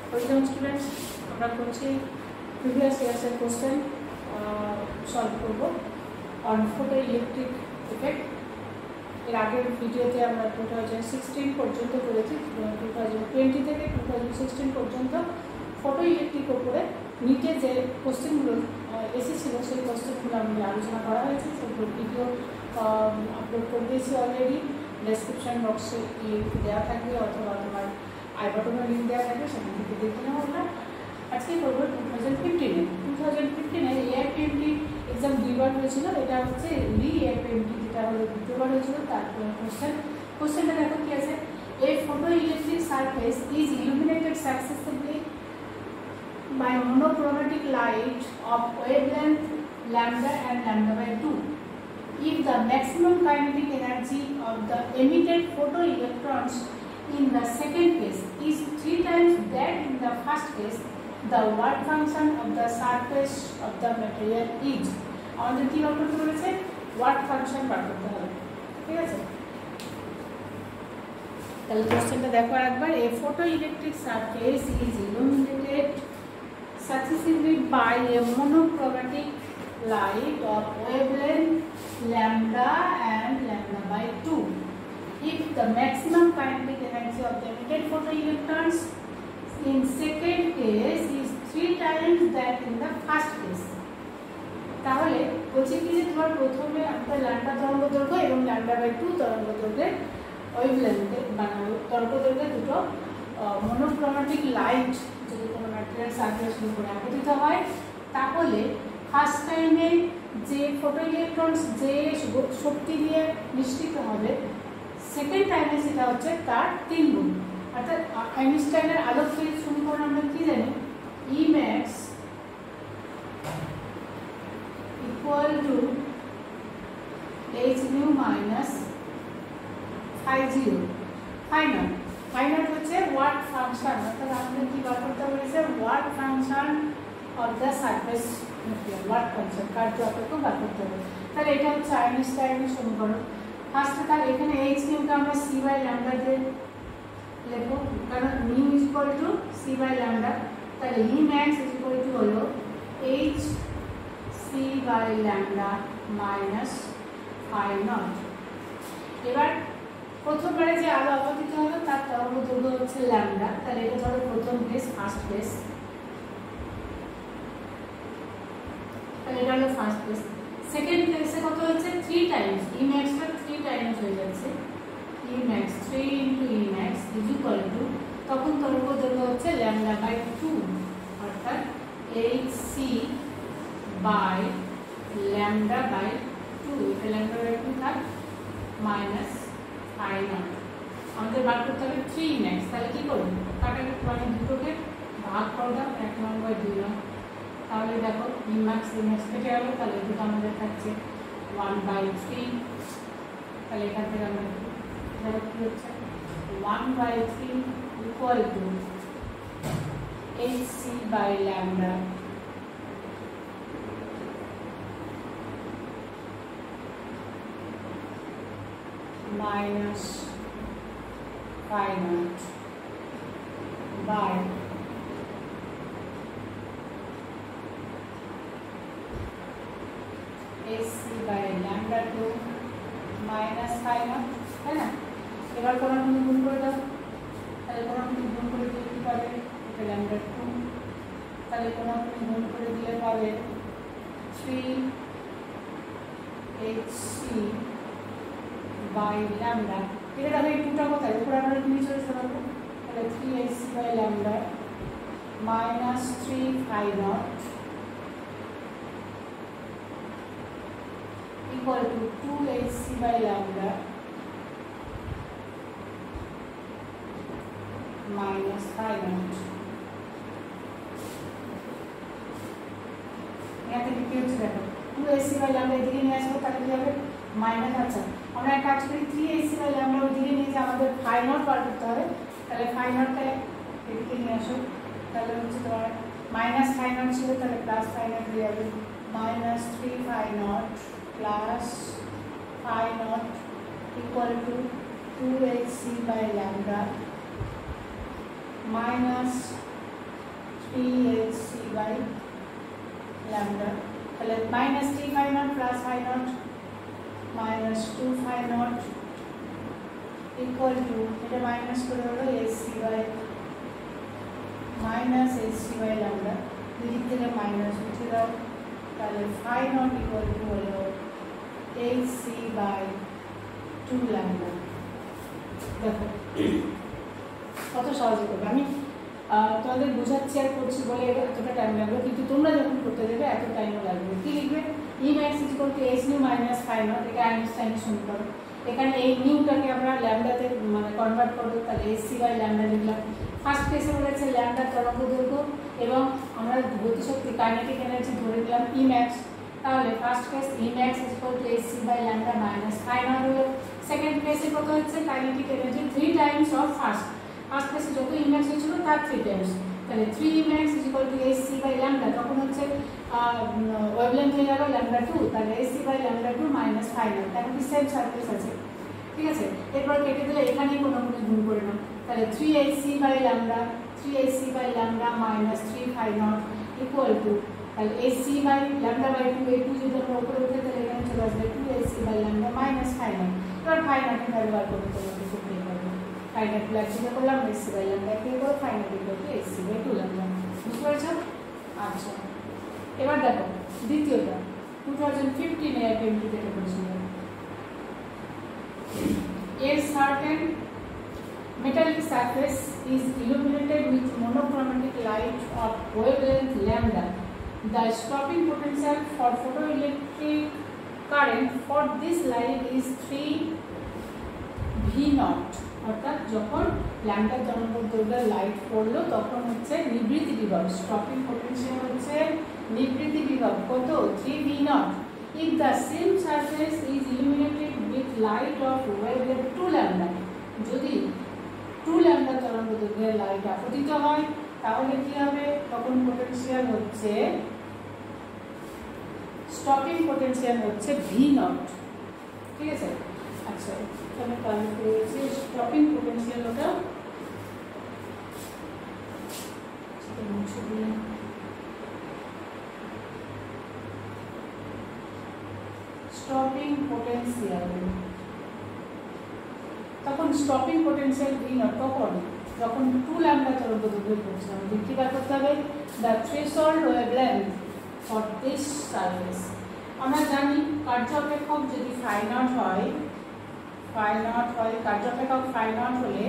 Welcome students, আমরা করছি previous ইয়ার্সের কোশ্চেন সলভ করব অন ফটো ইলেকট্রিক ইফেক্ট। এর আগের ভিডিওতে আমরা 2016 পর্যন্ত করেছি, 2020 থেকে 2016 পর্যন্ত ফটো ইলেকট্রিক ওপরে নিটে যে কোশ্চেনগুলো এসেছিল সেই কোশ্চেনগুলো আমাদের আলোচনা করা হয়েছে। সেগুলো ভিডিও আপলোড করে দিয়েছি অলরেডি। ডেসক্রিপশন বক্সে লিঙ্ক দেওয়া থাকবে অথবা তোমার আই বাটনে লিঙ্ক দেওয়া থাকবে, সেখান থেকে দেখে নেবো। আমরা আজকে করবো 2015 এআইপিএমটি এক্সাম দুইবার হয়েছিল। এটা হচ্ছে এআইপিএমটি যেটা হলো দ্বিতীয়বার হয়েছিল। তারপরে কোশ্চেনটা দেখো কি আছে। A photoelectric surface is illuminated successively by monochromatic light of wavelength lambda and lambda by 2. If the maximum kinetic energy of the emitted photoelectrons in the second case is 3 times that in the first case, the work function of the surface of the material is. আমাদের কি বার করতে বলেছে? Work function বার করতে হবে, ঠিক আছে? তাহলে কোশ্চেনটা দেখো একবার। A photoelectric surface is illuminated successively by a monochromatic light of wavelength lambda and lambda by 2. If the maximum kinetic energy of the emitted photoelectrons in second case is 3 times that in the first case. তাহলে বলছে কি যে তোমার প্রথমে আপনার lambda তরঙ্গদৈর্ঘ্য এবং lambda by 2 তরঙ্গদৈর্ঘ্যের ওয়েভলেন্থে তরঙ্গদৈর্ঘ্যে দুটো মনোক্রোমাটিক লাইট যদি কোনো ম্যাটেরিয়াল সারফেসের উপরে আপতিত হয়, তাহলে ফার্স্ট টাইমে যে ফটোইলেকট্রনস যে শক্তি দিয়ে নিষ্ক্রিত হবে, সেকেন্ড টাইমে সেটা হচ্ছে তার 3 গুণ। অর্থাৎ আইনস্টাইনের আলোকতড়িৎ সমীকরণ আমরা কি জানি? E max equal to h nu minus phi 0 phi naught। phi naught হচ্ছে ওয়ার্ক ফাংশন, অর্থাৎ আমরা কি বার করতে বলেছে? Work function of the surface material, work function কার্যকরকে বার করতে হবে। তাহলে এটা হচ্ছে আইনস্টাইনের সমীকরণ। ফার্স্টে তার এখানে h নিউকে আমরা c বাই ল্যাম্ডা দিয়ে লিখব, কারণ nu is equal to c by lambda. তাহলে E max is equal to হলো h c by lambda minus phi naught। এবার প্রথমবারে যে আলো আপতিত হলো তার তরঙ্গদৈর্ঘ্য হচ্ছে ল্যাম্ডা। তাহলে এটা ধরো প্রথম কেস, ফার্স্ট কেস। তাহলে এটা হলো ফার্স্ট কেস। সেকেন্ড কেসে কত হচ্ছে? 3 টাইমস। E max টা 3 টাইমস হয়ে যাচ্ছে। E max 3 into E max is equal to, তখন তরঙ্গদৈর্ঘ্য হচ্ছে ল্যাম্ডা বাই 2, অর্থাৎ hc বাই ল্যাম্ডা বাই 2। এটা ল্যাম্ডা বাই 2 থাক মাইনাস phi naught। আমাদের বার করতে হবে 3 max। তাহলে কি করব? কাটাকে মানে দুটোকে ভাগ করে দাও 1 নং বাই 2 নং। তাহলে দেখো E max কেটে গেল। তাহলে দুটো আমাদের থাকছে 1 বাই 3। তাহলে এখান থেকে আমরা দেখো কি হচ্ছে 1 by 3 equal to hc by lambda minus phi naught by hc by lambda 2 minus phi naught, है ना? এবার কোণাকুণি গুণ করে দাও। তাহলে কোণাকুণি গুণ করে দিলে কি পাবে? এটা lambda 2। তাহলে কোণাকুণি গুণ করে দিলে পাবে 3 hc by lambda। এটা দেখো এই 2টা কোথায়? উপরে আমরা নিচে চলে যাবো। তাহলে 3 hc by lambda minus 3 phi naught equal to 2 hc by lambda minus phi naught। यहाँ থেকে কি হচ্ছে দেখো, 2 hc by lambda এদিকে নিয়ে আসবো, তাহলে কি হবে? মাইনাস। আচ্ছা, আমরা এক কাজ করি, 3 hc by lambda ওইদিকে নিয়ে যে আমাদের phi naught বার করতে হবে। তাহলে phi naught টা এদিকে নিয়ে আসো। তাহলে হচ্ছে তোমার মাইনাস phi naught ছিল, তাহলে প্লাস phi naught হয়ে যাবে। Minus 3 phi naught plus phi naught equal to 2 hc by lambda minus 3hc by lambda তাহলে minus 3 phi naught plus phi naught minus 2 phi naught equal to এটা minus করে হলো hc by minus hc by lambda দিক থেকে minus উঠে দাও তাহলে phi naught equal to হলো hc by 2 lambda দেখো কত সহজে করবে আমি তোমাদের বোঝাচ্ছি আর করছি বলে এতটা টাইম লাগবে কিন্তু তোমরা যখন করতে দেবে এত টাইমও লাগবে কি লিখবে e max h nu minus phi naught এটা আইনস্টাইনের সমীকরণ এখানে এই নিউটাকে আমরা ল্যামডাতে মানে কনভার্ট করব তাহলে hc বাই ল্যামডা লিখলাম ফার্স্ট কেসে বলেছে ল্যামডা তরঙ্গ দৈর্ঘ্য এবং আমরা গতিশক্তি কাইনেটিক এনার্জি ধরে নিলাম e max তাহলে first case e max hc by lambda minus phi naught হলো সেকেন্ড কেসে কত হচ্ছে kinetic energy 3 times of first কেসে যত e max হয়েছিল তার 3 টাইমস তাহলে 3 e max hc by lambda তখন হচ্ছে ওয়েভলেন্থ হয়ে গেল ল্যামডা 2 তাহলে hc by lambda 2 minus phi naught এখন কি সেম সারফেস আছে ঠিক আছে এরপর কেটে দিলে এখানেই কোনো গুণ করে নাও তাহলে 3hc by lambda minus 3 phi naught equal to তাহলে hc বাই ল্যামডা বাই 2 এই 2 যদি আমরা উপরে উঠে তাহলে এখানে চলে আসবে 2hc by lambda minus phi naught এবার phi naught এর ভ্যালু বার করতে তোমাকে খুব বের করবে phi naught প্লাস যেটা করলাম hc বাই ল্যামডা কে করব phi naught equal to hc by 2 lambda বুঝতে পারছো আচ্ছা এবার দেখো দ্বিতীয়টা 2015 এ অ্যাটেম্পট থেকে করেছিল a certain metallic surface is illuminated with monochromatic light of wavelength lambda. The stopping potential for photoelectric current for this light is 3 v naught. অর্থাৎ যখন ল্যাম্ডা তরঙ্গদৈর্ঘ্যের লাইট পড়লো তখন হচ্ছে নিবৃত্তি বিভব স্টপিং পোটেনশিয়াল হচ্ছে নিবৃত্তি বিভব কত 3 v naught. If the same surface is illuminated with light of wavelength 2 lambda যদি 2 lambda তরঙ্গদৈর্ঘ্যের লাইট আপতিত হয় তাহলে কি হবে তখন পোটেনশিয়াল হচ্ছে স্টপিং পোটেনশিয়াল হচ্ছে v naught ঠিক আছে আচ্ছা এখানে কালেক্ট করেছি স্টপিং পোটেনশিয়াল ওটা মুছে দিই স্টপিং পোটেনশিয়াল তখন স্টপিং পোটেনশিয়াল v naught কখন যখন 2 lambda তরঙ্গদৈর্ঘ্যে পৌঁছাবে দেখতে বার করতে হবে the threshold wavelength for this surface আমরা জানি কার্য অপেক্ষক যদি phi naught হয় কার্য অপেক্ষক phi naught হলে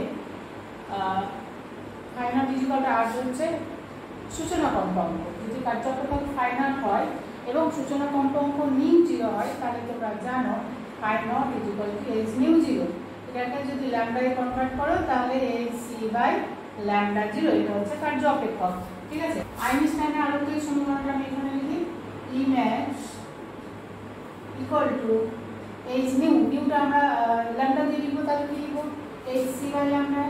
phi naught r হচ্ছে সূচনা কম্পাঙ্ক যদি কার্য অপেক্ষক phi naught হয় এবং সূচনা কম্পাঙ্ক নিউ 0 হয় তাহলে তোমরা জানো phi naught h nu 0 এটাকে যদি ল্যামডা এ কনভার্ট করো তাহলে hc বাই ল্যামডা 0 এটা হচ্ছে কার্য অপেক্ষক ঠিক আছে আইনস্টাইনের আলোকিত সমীকরণটা আমি এখানে লিখি e max equal to h nu টা আমরা ল্যামডা দিয়ে লিখব তাহলে কি লিখব hc by lambda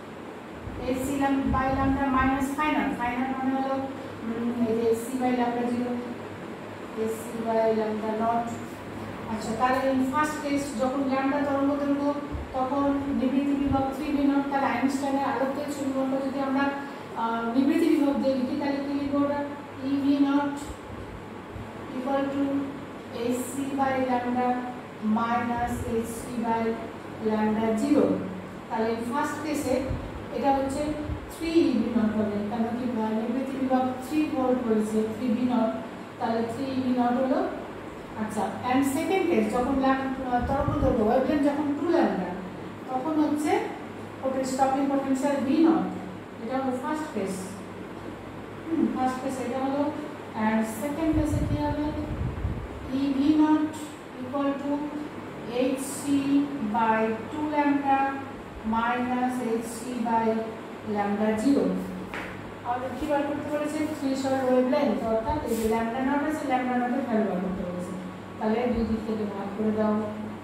minus phi naught মানে হলো এই যে hc by lambda 0 hc by lambda naught আচ্ছা তাহলে ইন ফার্স্ট কেস যখন ল্যামডা তরঙ্গদৈর্ঘ্য তখন নিবৃত্তি বিভব 3 v naught তাহলে আইনস্টাইনের আলোকিত সমীকরণটা যদি আমরা নিবৃত্তি বিভব দিয়ে লিখি তাহলে কি লিখব ওটা e v naught equal to hc by lambda minus hc by lambda 0 তাহলে ফার্স্ট কেসে এটা হচ্ছে 3 v naught হবে কারণ কি নিবৃত্তি বিভব 3 ভোল্ট বলেছে 3 v naught তাহলে 3 v naught হলো আচ্ছা এন্ড সেকেন্ড কেস যখন তরঙ্গদৈর্ঘ্য ওয়েভলেন্থ যখন 2 lambda তখন হচ্ছে স্টপিং পোটেনশিয়াল v naught এটা হলো ফার্স্ট কেস এটা হলো এন্ড সেকেন্ড কেসে কি হবে e v naught equal to hc by 2 lambda minus hc by lambda 0 আর কি বার করতে বলেছে থ্রেশহোল্ড ওয়েভলেন্থ অর্থাৎ এই যে ল্যামডা নট আছে ল্যামডা নটের ভ্যালু বার করতে বলেছে তাহলে দুই দিক থেকে ভাগ করে দাও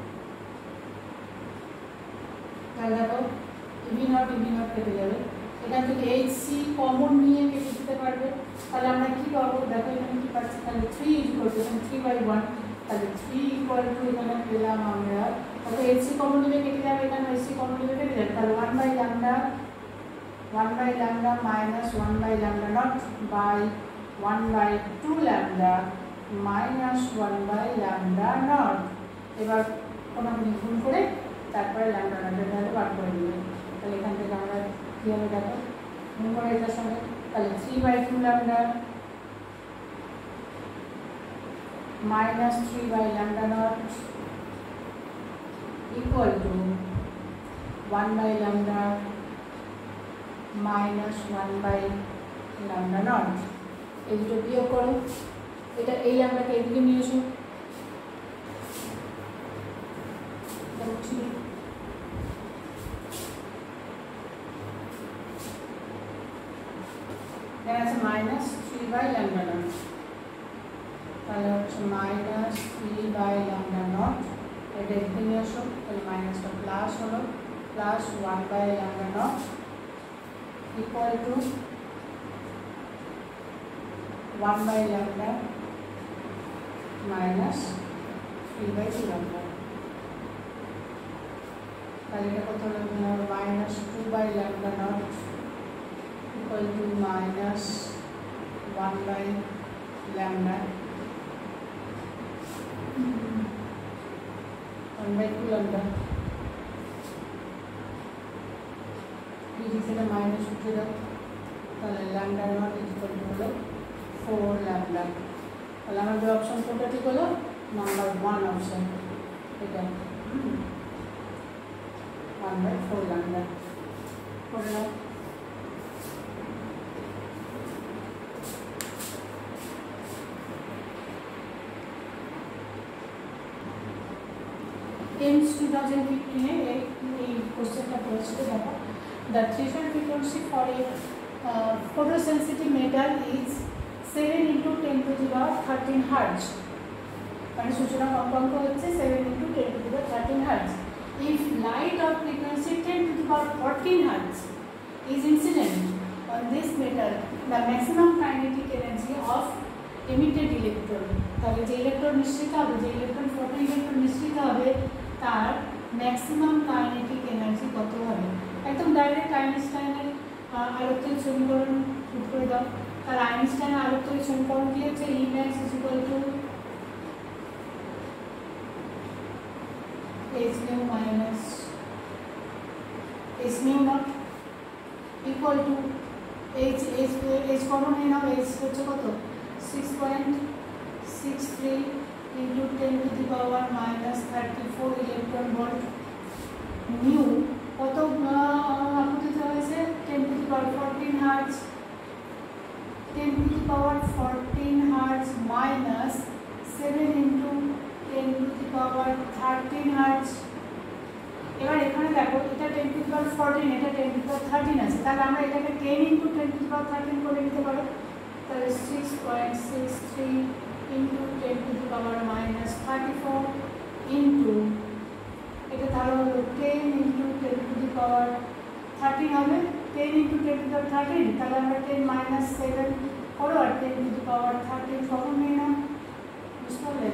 তাহলে দেখো e v naught কেটে যাবে এখান থেকে hc কমন নিয়ে কেটে দিতে পারবে তাহলে আমরা কি পাবো দেখো এখানে কি পাচ্ছি তাহলে 3 ইকুয়াল টু 3/1 তাহলে 3 ইকুয়াল টু এখানে পেলাম আমরা তাহলে hc কমন নিলে কেটে যাবে এখানে hc কমন নিলে কেটে যাবে তাহলে 1 by lambda 1 by lambda minus 1 by lambda not by 1 by 2 lambda minus 1 by lambda not. এবার কোনো গুণ করে তারপরে lambda not এর ভ্যালু বার করে দিবে। তাহলে এখান থেকে আমরা কি হবে দেখো, গুণ করে এটার সঙ্গে, তাহলে 3 by 2 lambda minus 3 by lambda not equal to 1 by lambda minus 1 by lambda not. এই দুটো বিয়োগ করো, এটা এই ল্যামডাকে এদিকে নিয়ে এসো, আছে মাইনাস 3 বাই ল্যামডা নট, তাহলে হচ্ছে মাইনাস 3 বাই ল্যামডা নট, এটা এদিকে নিয়ে আসো, তাহলে মাইনাসটা প্লাস হলো, plus 1 by lambda naught equal to 1 by lambda minus 3 by 2 lambda. তাহলে এটা কত হলো, minus 2 by lambda not equal to minus 1 by lambda 1 by 2 lambda. এই দিকে মাইনাস উঠে দাও, তাহলে lambda not equal to হলো 4 lambda. তাহলে আমাদের অপশন কোনটা ঠিক হলো, নাম্বার 1 অপশন, এটা 1 by 4 lambda করে নাও। টেন্স 2015 এ এই কোশ্চেনটা পড়েছিল, দেখো the threshold frequency for a photosensitive metal is 7 into 10 to the power 13 hertz. মানে সূচনা কম্পাঙ্ক হচ্ছে 7 into 10 to the power 13 hertz. If light of frequency 10 to the power 14 hertz is incident on this metal, the maximum kinetic energy of emitted electron. তাহলে যে electron নিঃসৃত হবে, যে electron photo electron নিঃসৃত হবে, তার ম্যাক্সিমাম কাইনেটিক এনার্জি কত হবে। একদম ডাইরেক্ট আইনস্টাইনের আলোকচিত সমীকরণ পুট করে দাও। আর আইনস্টাইন আলোকচিত সমীকরণ কি হচ্ছে, E max is equal to h nu minus h nu not equal to h common নিয়ে নাও, h হচ্ছে কত 6.63 into 10 to the power minus 34 electron volt. mu কত আপতিত হয়েছে, 10 to the power 14 hertz, 10 to the power 14 hertz minus 7 into 10 to the power 13 hertz. এবার এখানে দেখো এটা 10 to the power 14, এটা 10 to the power 13 আছে, তাহলে আমরা এটাকে 10 into 10 to the power 13 করে নিতে পারো। তাহলে 6.63 into 10 to the power minus 34 into এটা তাহলে হলো 10 into 10 to the power 13 হবে, 10 into 10 to the power 13, তাহলে আমরা 10 minus 7 করো আর 10 to the power 13 কখন নিয়ে নাও, বুঝতে পারলেন?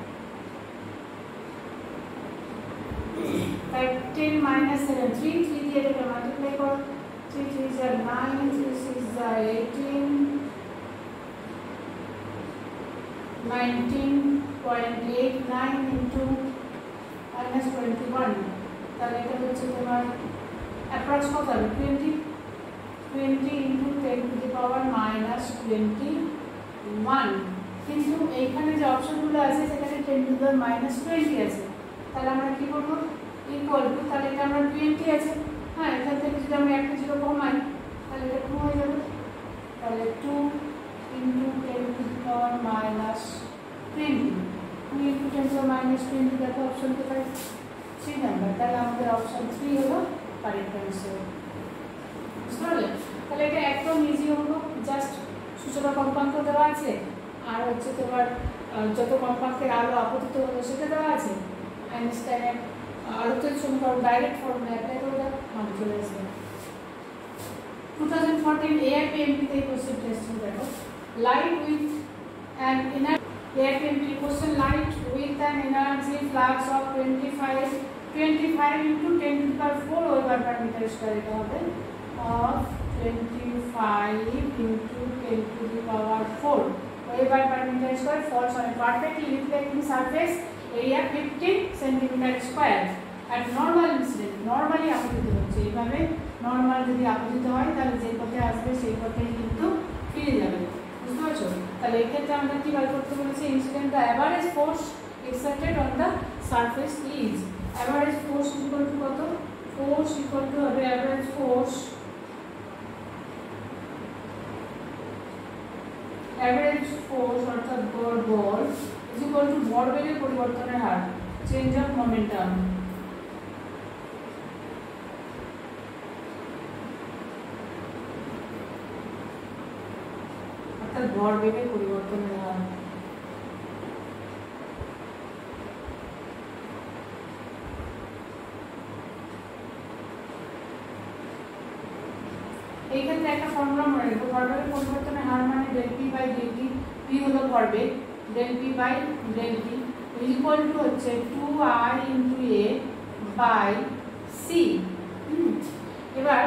তাই 10 minus 7, 3 দিয়ে এটাকে মাল্টিপ্লাই করো, 3 3 are 9, 3 6 are 18, 19.89 into minus 21, তাহলে এটা হচ্ছে তোমার অ্যাপ্রক্স কত হবে 20 into 10 to the power minus 21, কিন্তু এইখানে যে অপশনগুলো আছে সেখানে 10 to the power minus 20 আছে, তাহলে আমরা কি করবো, ইকুয়াল টু, তাহলে এটা আমরা 20 আছে, হ্যাঁ এখান থেকে যদি আমরা একটা জিরো কমাই তাহলে এটা 2 হয়ে যাবে, তাহলে 2 into 10 to the power minus 20, 2 into 10 to the power minus 20, দেখো অপশন কোথায়, 3 নাম্বার, তাহলে আমাদের অপশন 3 হলো কারেক্ট অ্যান্সার। বুঝতে পারলে? তাহলে এটা একদম ইজি হলো, জাস্ট সূচনা কম্পাঙ্ক দেওয়া আছে আর হচ্ছে তোমার যত কম্পাঙ্কের আলো আপতিত হলো সেটা দেওয়া আছে, আইনস্টাইনের আলোকিত সমীকরণ ডাইরেক্ট ফর্মুলা অ্যাপ্লাই করে দাও, মান চলে আসবে। 2014 AIPMP তে এই কোশ্চেনটা এসেছিল, দেখো light with an energy, AIPMP question light with an energy flux of 25 into 10 to the power 4 weber per metre square, এটা হবে of 25 into 10 to the power 4 wave per meter square falls on a perfectly reflecting surface area 15 centimeter square at normal incident. Normally আপতিত হচ্ছে এইভাবে normal যদি আপতিত হয় তাহলে যে পথে আসবে সেই পথেই কিন্তু ফিরে যাবে। বুঝতে পারছো? তাহলে এই ক্ষেত্রে আমরা কি বার করতে বলেছি? Incident the average force exerted on the surface is average force equal to কত? Force equal to average force অর্থাৎ গড় বল is equal to ভরবেগের পরিবর্তনের হার চেঞ্জ অফ মোমেন্টাম। অর্থাৎ ভরবেগের পরিবর্তনের হার। এই ক্ষেত্রে একটা ফর্মুলা মনে রাখবো, ভরবেগের পরিবর্তনের হার মানে del p by del t। p হলো ভরবেগ, del p by del t is equal to হচ্ছে 2i into a by c। এবার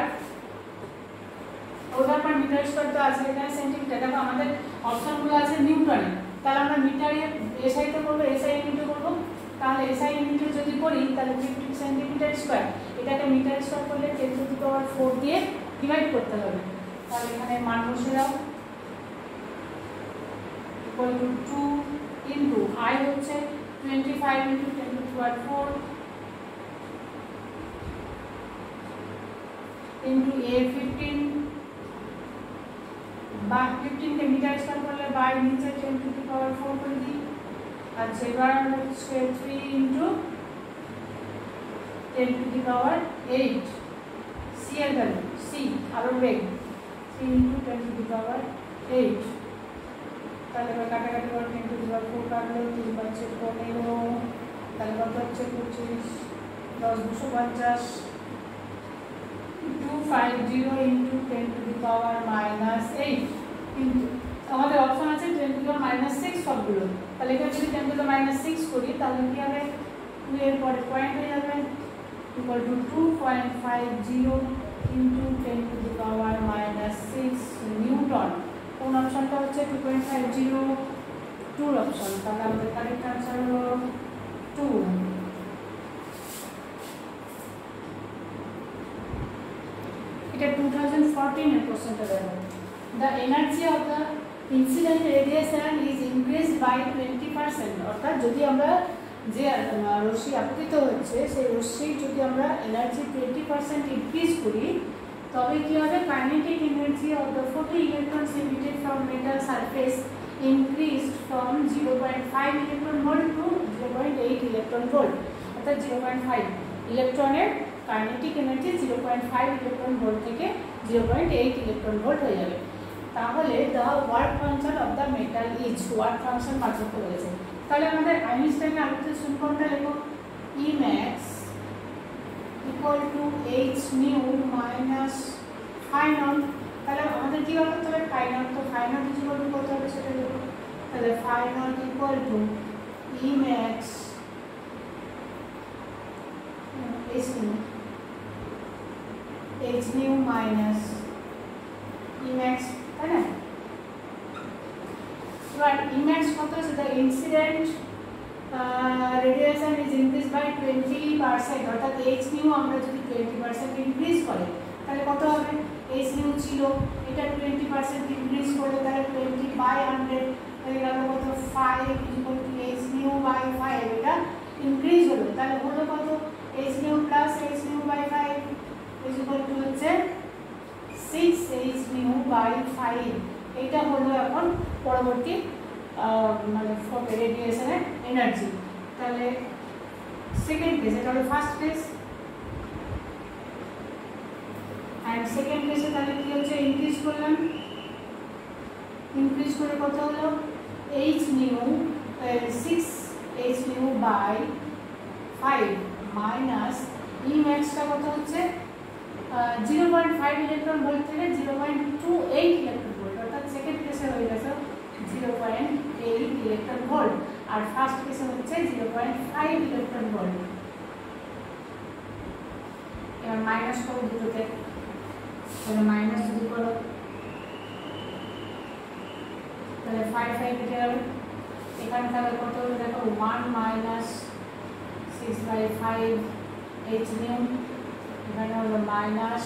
ওটা পার মিটার স্কয়ার তো আছে, এখানে সেন্টিমিটার। দেখো আমাদের অপশনগুলো আছে নিউটনে, তাহলে আমরা মিটারে এসআই তে করব, এসআই ইউনিটে করব। তাহলে এসআই ইউনিটে যদি করি তাহলে 50 সেন্টিমিটার স্কয়ার, এটাকে মিটার স্কয়ার করলে 10 টু দি পাওয়ার 4 দিয়ে ডিভাইড করতে হবে। তাহলে এখানে মান বসে দাও, ইকুয়াল টু 2 ইনটু i হচ্ছে 25 into 10 to the power 4 into a 15 বা 15 কে মিটার স্কয়ার করলে বাই নিচে 10 টু দি পাওয়ার 4 করে দিই। আর এবার হচ্ছে 3 into 10 to the power 8 c এর ভ্যালু, c আরো বেগ 3 ইনটু 10 টু দি পাওয়ার 8। তাহলে এবার কাটাকাটি করে 10 টু দি পাওয়ার 4 কাটলে 3 পাচ্ছে 15, তাহলে কত হচ্ছে 25, 10 250 250 ইনটু 10 টু দি পাওয়ার -8। কিন্তু আমাদের অপশন আছে 10 টু দি পাওয়ার -6 সবগুলো। তাহলে এখানে যদি 10 টু দি পাওয়ার -6 করি তাহলে কি হবে? 2 এর পরে পয়েন্ট হয়ে যাবে, equal to 2.50 into 10 to the power -6 newton. কোন অপশনটা হচ্ছে 2.50? 2 অপশন। তাহলে আমাদের কারেক্ট आंसर হলো 2। এটা 2014 এর কোশ্চেনটা দেখো। The energy of the incident radiation is increased by 20%। অর্থাৎ যদি আমরা যে রশ্মি আপতিত হচ্ছে সেই রশ্মির যদি আমরা এনার্জি 20% ইনক্রিজ করি তবে কি হবে? Kinetic energy of the photo electrons emitted from metal surface increased from 0.5 electron volt to 0.8 electron volt। অর্থাৎ 0.5 ইলেকট্রনের কাইনেটিক এনার্জি 0.5 ইলেকট্রন ভোল্ট থেকে 0.8 ইলেকট্রন ভোল্ট হয়ে যাবে। তাহলে the work function of the metal is, work function পার্থক্য বলেছে। তাহলে আমাদের আইনস্টাইনের আলোচিত সমীকরণটা লেখো, E max equal to h nu minus phi naught। তাহলে আমাদের কি বার করতে হবে? phi naught। তো phi naught is equal to কত হবে সেটা লেখো। তাহলে phi naught equal to E max h nu minus E max, তাই না? এবার E max কত আছে? the incident radiation is increased by 20%। অর্থাৎ h nu আমরা যদি 20% ইনক্রিজ করি তাহলে কত হবে? h nu ছিল, এটা 20% ইনক্রিজ করলে তাহলে 20 বাই 100 হয়ে গেল কত? 5 equal to h nu by 5। এটা ইনক্রিজ হলো, তাহলে হলো কত? h nu plus h nu by 5 is equal to হচ্ছে 6 h nu বাই 5। এটা হলো এখন পরবর্তী মানে রেডিয়েশনের এনার্জি। তাহলে সেকেন্ড কেস, এটা হলো ফার্স্ট কেস। আর সেকেন্ড কেসে তাহলে কি হচ্ছে? ইনক্রিজ করলাম, ইনক্রিজ করে কত হলো? h nu 6 h nu by 5 minus E max টা কত হচ্ছে? 0.5 ইলেকট্রন ভোল্ট থেকে 0.28 ইলেকট্রন ভোল্ট। অর্থাৎ সেকেন্ড কেসে হয়ে গেছে 0.8 ইলেকট্রন ভোল্ট আর ফার্স্ট কেসে হচ্ছে 0.5 ইলেকট্রন ভোল্ট। এবার মাইনাস করব দুটোতে, তাহলে মাইনাস যদি করো তাহলে 5 5 কেটে যাবে। এখানে তাহলে কত হলো দেখো 1 মাইনাস 6/5 h নিউ, এখানে হলো মাইনাস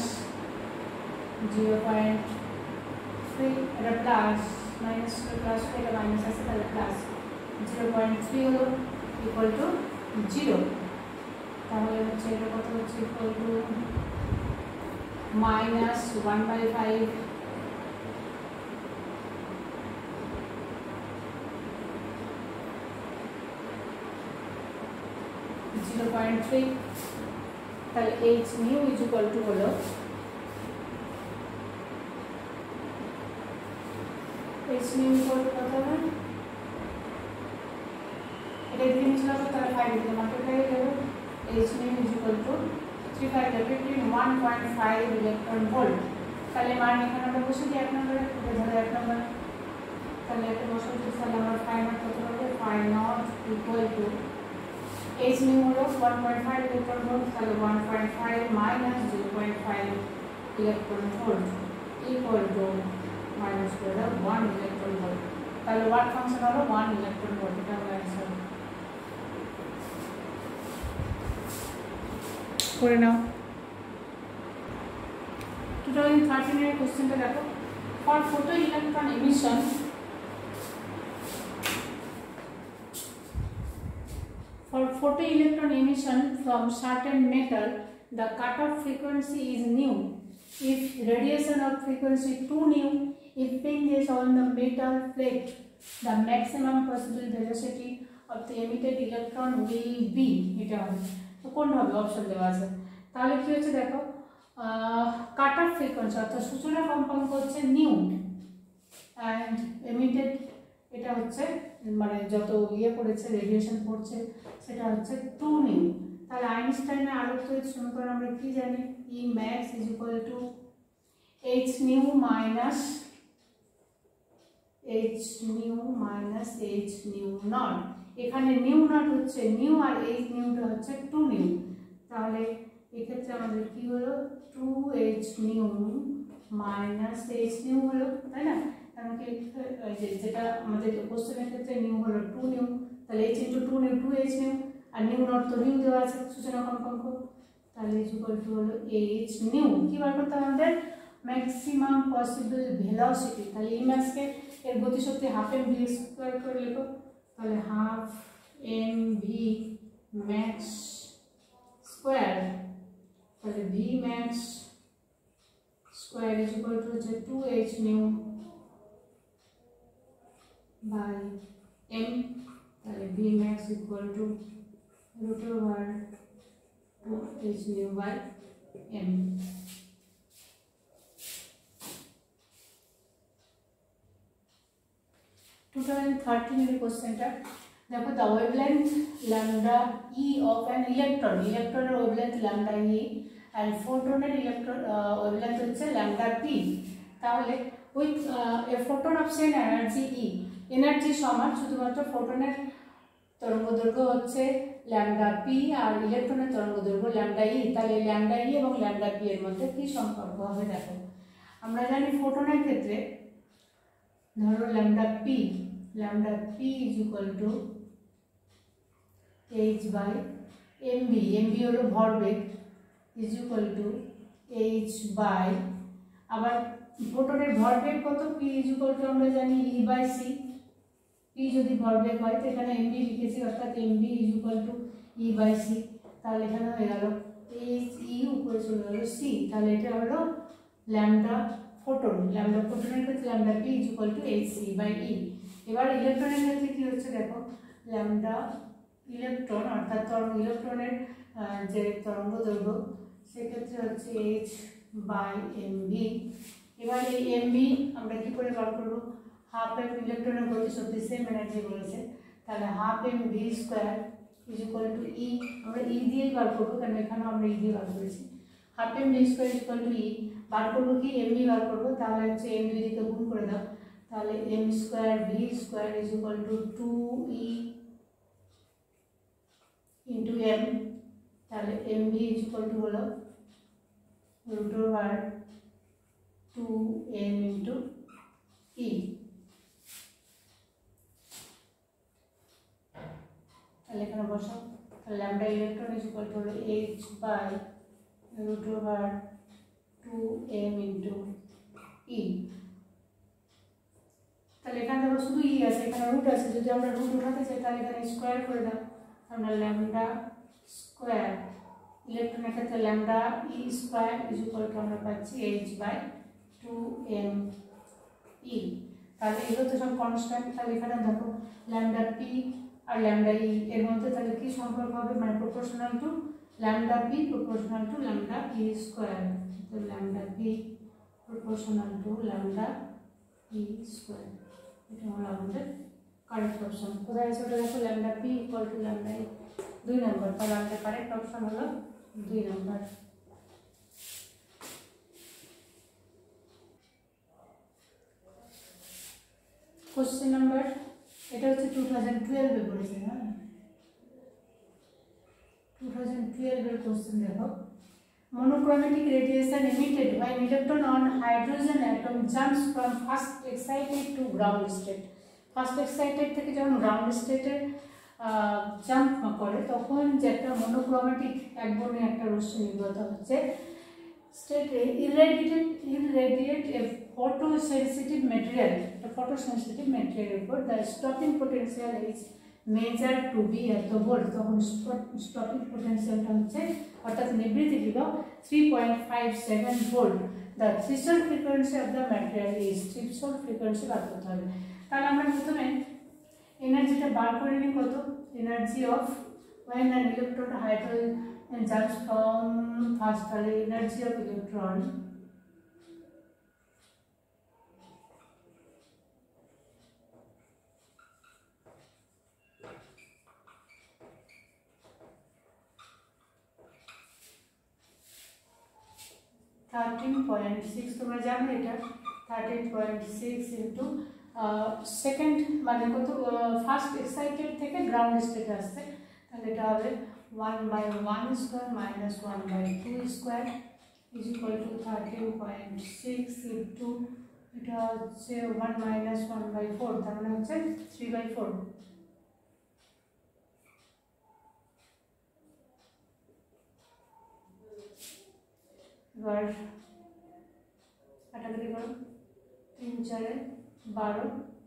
0.3, এটা প্লাস মাইনাস প্লাস এটা মাইনাস আছে তাহলে প্লাস 0.3 হলো ইকুয়াল টু 0। তাহলে হচ্ছে এটা কত হচ্ছে ইকুয়াল টু মাইনাস 1/5 0.3, তাহলে h nu is equal to হলো h নিউ ইকুয়াল টু কত হবে, এটা দিয়ে নিচে তাহলে 5 দিয়ে মাল্টিপ্লাই হয়ে যাবে। h nu is equal to 1.5 electron volt. তাহলে মান এখানে আমরা বসে দিই 1 নম্বরে, এটা ধরে 1 নম্বর, তাহলে একটা বসে দিই, তাহলে আমরা 5 নট কত হবে 5 naught equal to h nu হলো 1.5 ইলেকট্রন ভোল্ট, তাহলে 1.5 minus 0.5 electron volt equal to minus করে দাও 1 ইলেকট্রন ভোল্ট। তাহলে ওয়াট ফাংশন হলো 1 ইলেকট্রন ভোল্ট, এটা হলো অ্যান্সার। করে নাও 2013 এর কোশ্চেনটা দেখো, for photo electron emission from certain metal, the cutoff frequency is nu. If radiation of frequency 2 nu impinges on the metal plate, the maximum possible velocity of the emitted electron will be, এটা হবে তো কোন হবে option দেওয়া আছে। তাহলে কি হচ্ছে দেখো, কাট অফ ফ্রিকোয়েন্সি অর্থাৎ সূচনা কম্পাঙ্ক হচ্ছে নিউ, অ্যান্ড এমিটেড এটা হচ্ছে মানে যত পড়েছে রেডিয়েশন পড়ছে সেটা হচ্ছে 2 নিউ। তাহলে আইনস্টাইনের আলোকতড়িৎ সমীকরণ আমরা কি জানি, E max is equal to h nu minus h nu নট। এখানে নিউ নট হচ্ছে নিউ আর h নিউটা হচ্ছে 2 নিউ। তাহলে এক্ষেত্রে আমাদের কি হলো 2h new minus h nu হলো, তাই না? কারণ কি যেটা আমাদের কোশ্চেনের ক্ষেত্রে নিউ হলো 2 নিউ, তাহলে h into 2 nu 2h nu, আর নিউ নট তো নিউ দেওয়া আছে সূচনা কম্পাঙ্ক, তাহলে ইকুয়াল টু হলো h নিউ। কি বার করতে হবে আমাদের, ম্যাক্সিমাম পসিবল ভেলোসিটি। তাহলে E max কে এর গতিশক্তি হাফ এম ভি স্কয়ার করে লিখো, তাহলে half m v max square, তাহলে v max square is equal to হচ্ছে 2h নিউ বাই m, তাহলে v max equal to root over 2h nu by m। এর কোশ্চেনটা দেখো, the wavelength lambda e of an electron, ইলেকট্রনের wavelength lambda e and photonের wavelength হচ্ছে lambda p। তাহলে with a photon of same energy e, energy সমান, শুধুমাত্র ফোটনের তরঙ্গদৈর্ঘ্য হচ্ছে ল্যামডা পি আর ইলেকট্রনের তরঙ্গদৈর্ঘ্য ল্যামডা ই। তাহলে ল্যামডা ই এবং ল্যামডা পি এর মধ্যে কি সম্পর্ক হবে দেখো, আমরা জানি ফোটনের ক্ষেত্রে ধরো lambda p is equal to h by m v, m v হলো ভরবেগ, is equal to h by, আবার ফোটনের ভরবেগ কত, পি ইজ ইকুয়াল টু আমরা জানি ই বাই সি। পি যদি ভরবেগ হয় তো এখানে এমভি লিখেছি, অর্থাৎ m v is equal to e by c. তাহলে এখানে হয়ে গেল এইচ ই উপরে চলে গেল সি, তাহলে এটা হলো ল্যামডা ফোটন। ল্যামডা ফোটনের ক্ষেত্রে lambda p is equal to h c by e. এবার ইলেকট্রনের ক্ষেত্রে কি হচ্ছে দেখো, ল্যামডা ইলেকট্রন অর্থাৎ ইলেকট্রনের যে তরঙ্গ দৈর্ঘ্য সেক্ষেত্রে হচ্ছে এইচ বাই এমভি। এবার এই এমভি আমরা কি করে বার করবো, হাফ এম ইলেকট্রনের গতিশক্তি সেম এনার্জি বলেছে, তাহলে half m v square is equal to e, আমরা ই দিয়েই বার করবো কারণ এখানেও আমরা ই দিয়ে বার করেছি। Half m v square is equal to e, বার করবো কি এমভি বার করবো, তাহলে হচ্ছে এম দুই দিকে গুণ করে দাও, তাহলে m square v square is equal to 2e into m, তাহলে m v is equal to হলো root over 2m into E। তাহলে এখানে বসাও, lambda electron is equal to h by root over 2m into E। তাহলে এখানে দেখো শুধু ই আছে, এখানে রুট আছে, যদি আমরা রুট উঠাতে চাই তাহলে এখানে স্কোয়ার করে দাও, আমরা ল্যামডা স্কোয়ার ইলেকট্রনের ক্ষেত্রে lambda e square is equal to আমরা পাচ্ছি h বাই 2m E। তাহলে এগুলো তো সব কনস্ট্যান্ট, তাহলে এখানে দেখো ল্যামডা পি আর ল্যামডা ই এর মধ্যে তাহলে কি সম্পর্ক হবে, মানে proportional to lambda p proportional to lambda e square. তো lambda p proportional to lambda e square, এটা হলো আমাদের কারেক্ট অপশন। কোথায় আছে ওটা দেখো, lambda p equal to lambda e, 2 number. তাহলে আমাদের কারেক্ট অপশন হলো 2 নম্বর। কোশ্চেন নাম্বার, এটা হচ্ছে 2012 এ পড়েছে, হ্যাঁ 2012 এর কোশ্চেন দেখো। Monochromatic radiation emitted when electron on hydrogen atom jumps from first excited to ground state। First excited থেকে যখন গ্রাউন্ড স্টেটে জাম্প করে তখন যে একটা মনোক্রোমেটিক একবর্ণীয় একটা রশ্মি নির্গত হচ্ছে, স্টেটে irradiate a photosensitive material, a photosensitive material উপর the stopping potential is measured to be এত ভোল্ট। তখন স্টপিং পোটেনশিয়ালটা হচ্ছে অর্থাৎ নিবৃত্তি দিল 3.57 volt. The threshold frequency of the material is, threshold frequency বার করতে হবে। তাহলে আমরা প্রথমে এনার্জিটা বার করে নিই, কত energy of when an electron hydrogen jumps from first, তাহলে এনার্জি অফ ইলেকট্রন (13.6) তোমরা জানো এটা 13.6 ইন্টু সেকেন্ড, মানে কত ফার্স্ট এক্সাইটেড থেকে গ্রাউন্ড স্টেটে আসছে, তাহলে এটা হবে 1/1 square minus 1/2 square is equal to 13.6 into এটা হচ্ছে 1 মাইনাস 1/4, তার মানে হচ্ছে 3/4। এবার কাটাকাটি করো, 3 4 12,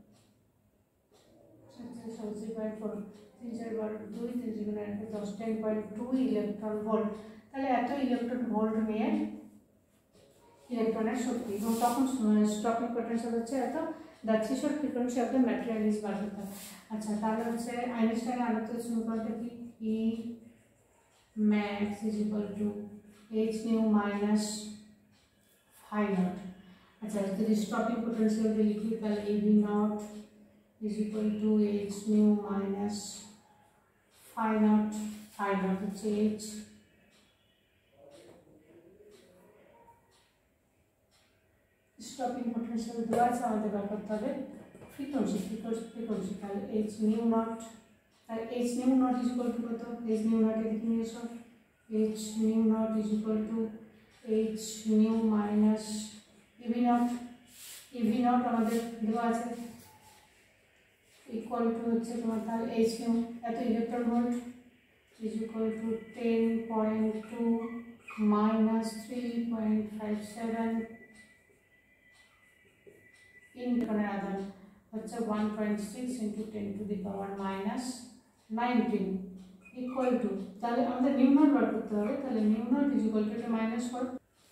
3/4, 3 4 12 2, 3 3 10, 10.2 ইলেকট্রন ভোল্ট। তাহলে এত ইলেকট্রন ভোল্ট নিয়ে ইলেকট্রনের শক্তি, এবং তখন স্টপিং পোটেনশিয়াল হচ্ছে এত, the threshold frequency of the material is বার করতে হবে। আচ্ছা, তাহলে হচ্ছে আইনস্টাইনের আলোচ্য সমীকরণটা কি, e max is equal to h nu মাইনাস phi naught। আচ্ছা, যদি স্টপিং পোটেনশিয়ালটা লিখি তাহলে ev naught is equal to h nu minus phi naught, phi naught হচ্ছে h, স্টপিং পোটেনশিয়াল দেওয়া আছে, আমাদের বার করতে হবে ফ্রিকোয়েন্সি, তাহলে h nu naught, তাহলে h nu naught is equal to কত, h nu naught এদিকে নিয়ে এসো, h nu naught is equal to h nu minus ev naught, ev naught আমাদের দেওয়া আছে ইকুয়াল টু হচ্ছে তোমার তাহলে h nu এত electron volt is equal to 10.2 minus 3.57 ইলেকট্রনের আধান হচ্ছে 1.6 into 10 to the power minus 19 equal to, তাহলে আমাদের নিউ নট বার করতে হবে, তাহলে nu naught is equal to এটা মাইনাস করো,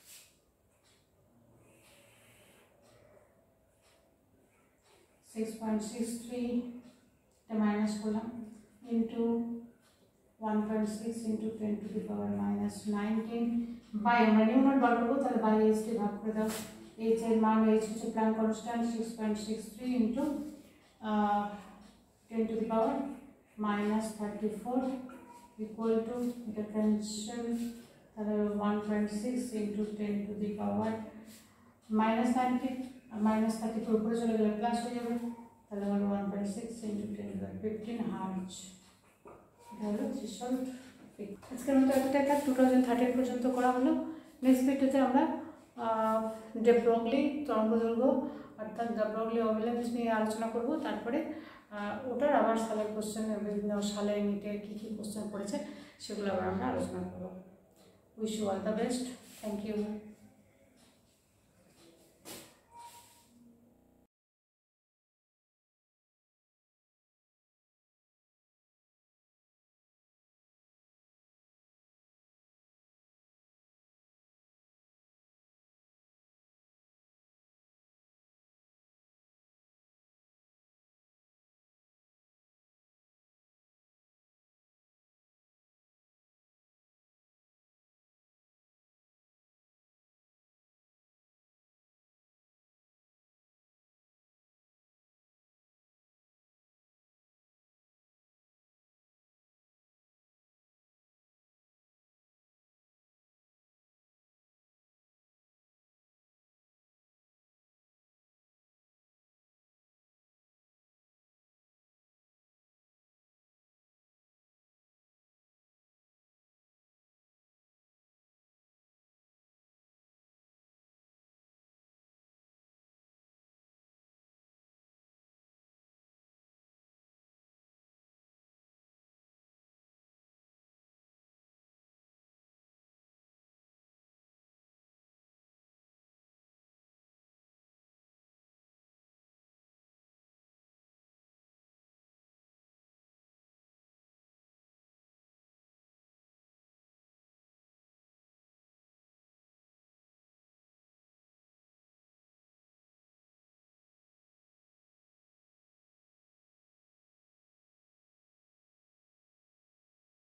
6.63 এটা মাইনাস করলাম into 1.6 into 10 to the power minus 19 by, আমরা নিউ নট বার করবো, তাহলে বাই h কে ভাগ করে দাও, h এর মান h হচ্ছে Planck constant 6.63 into 10 to the power minus 34 equal to এটা ক্যান্সেল, তাহলে 1.6 into 10 to the power minus 90 minus 34 উপরে চলে গেলে প্লাস হয়ে যাবে, তাহলে হলো 1.6 into 10 to the 15 হার্টজ। এটা হলো থ্রেশহোল্ড। আজকের মতো একটা 2013 পর্যন্ত করা হলো। নেক্সট ভিডিওতে আমরা ডে ব্রগলি তরঙ্গদৈর্ঘ্য অর্থাৎ দ্য ব্রগলি ওয়েভলেন্থ নিয়ে আলোচনা করব। তারপরে ওটার আবার সালের কোশ্চেন, বিভিন্ন সালে নিটে কী কী কোশ্চেন পড়েছে সেগুলো আবার আমরা আলোচনা করব। Wish you all the best. Thank you.